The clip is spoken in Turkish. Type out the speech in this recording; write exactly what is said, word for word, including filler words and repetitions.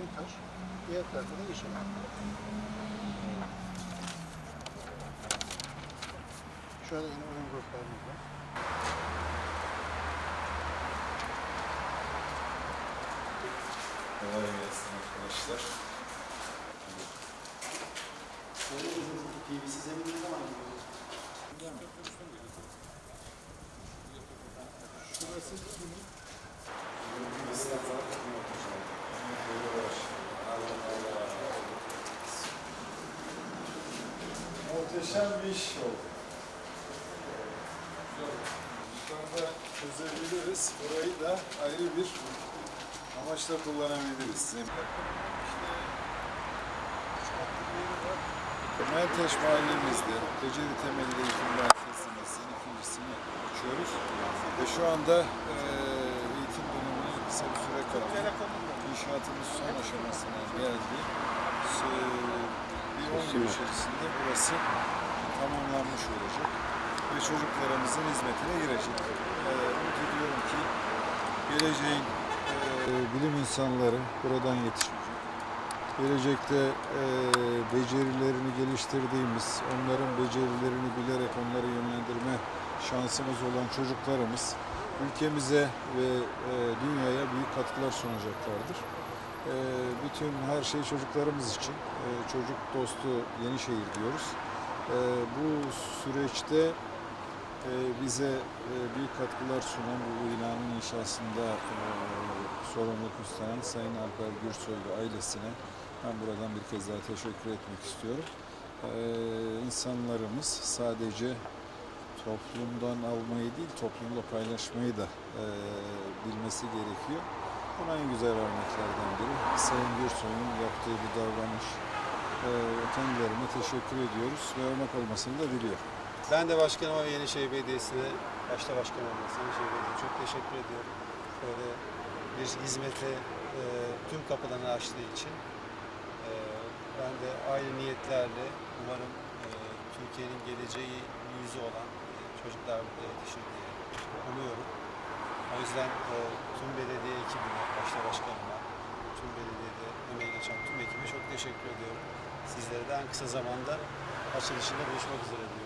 oyun taş, diğer tarafta da yeşil. Şöyle yine oyun gruplarımız var. Kolay gelsin arkadaşlar. P V C zemin ne zaman gidiyoruz? Şurası kimin? Muhteşem bir iş oldu. Yukarıda çözebiliriz. Burayı da ayrı bir amaçla kullanabiliriz. Menteş mahallemizde beceri temelli eğitim merkezimizin ikincisini açıyoruz. Ve şu anda e, eğitim dönemine kısa bir süre kaldı. İnşaatımız son aşamasına geldi. Bir on yıl içerisinde burası tamamlanmış olacak ve çocuklarımızın hizmetine girecek. E, umut ediyorum ki geleceğin e, bilim insanları buradan yetişecek. Gelecekte e, becerilerini geliştirdiğimiz, onların becerilerini bilerek onları yönlendirme şansımız olan çocuklarımız ülkemize ve e, dünyaya büyük katkılar sunacaklardır. E, bütün her şey çocuklarımız için. E, çocuk dostu Yenişehir diyoruz. E, bu süreçte e, bize e, büyük katkılar sunan bu binanın inşasında e, sorumluluk üstlenen Sayın Alper Gürsoy ve ailesine ben buradan bir kez daha teşekkür etmek istiyorum. Ee, insanlarımız sadece toplumdan almayı değil, toplumla paylaşmayı da e, bilmesi gerekiyor. Buna en güzel örneklerden biri Sayın Gürsoy'un yaptığı bir davranış. Ee, kendilerine teşekkür ediyoruz ve örnek olmasını da diliyorum. Ben de başkanıma ve Yenişehir Belediyesi'ne, başta başkan olması, Yenişehir Belediyesi'ne çok teşekkür ediyorum. Böyle bir hizmete e, tüm kapılarını açtığı için. E, ben de aynı niyetlerle umarım e, Türkiye'nin geleceği yüzü olan e, çocuklar burada yetişir diye umuyorum. O yüzden e, tüm belediye ekibine, başta başkanıma, tüm belediyede emeği geçen tüm ekibe çok teşekkür ediyorum. Sizlere de en kısa zamanda açılışında buluşmak üzere diyorum.